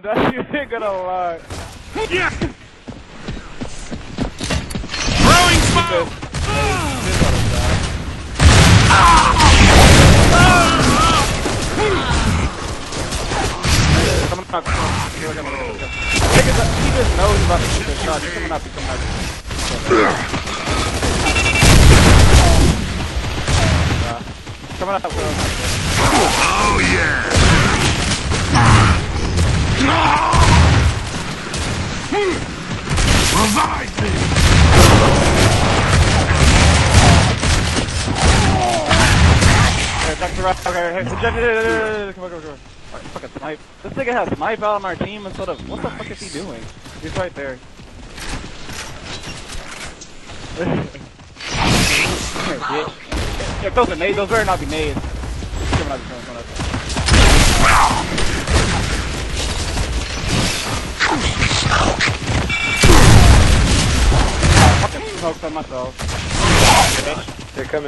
Dad, you ain't gonna lie. Yeah. Throwing smoke. He just knows about the stupid shot. He's coming up. Coming up. Oh yeah. Revive me. Okay, come on. Alright, fucking snipe. This nigga has snipe out on our team instead of what the fuck is he doing? He's right there. Yeah, those are nades. Those better not be nades. Coming out. Fucking smoked on myself. They're coming.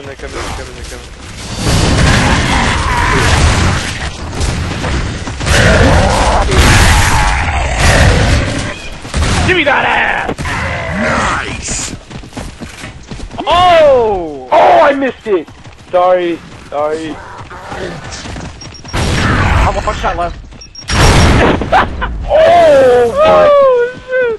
Give me that ass! Nice. Oh! Oh, I missed it! Sorry. I'm one shot left. Oh, shit!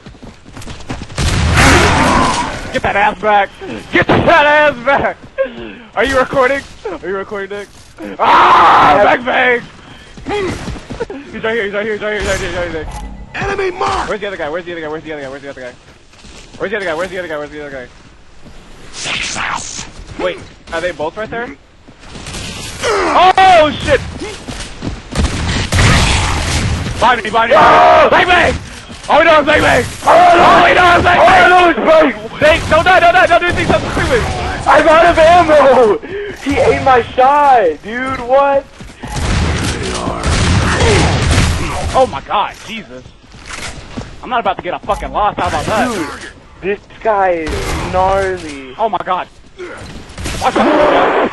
Get that ass back! Get that ass back! Are you recording? Nick? Ah! Bang! He's right here, Nick. Enemy mark. Where's the other guy? Wait, are they both right there? Oh shit! Behind me! Bang! All we know is bang! Don't die! Don't do anything, stop screaming! I'm out of ammo! He ate my shot, dude, what? Oh my god, Jesus. I'm not about to get a fucking loss, how about that? Dude, this guy is gnarly. Oh my god. Watch out.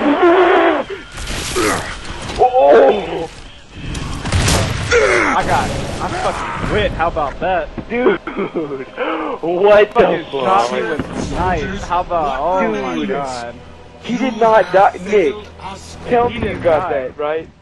Oh! I got it. I'm fucking quit, how about that? Dude, what the Fucking shot me fuck? with knife, how about, oh my Dude. god. He did not die. Nick, tell me He you didn't got die. that, right?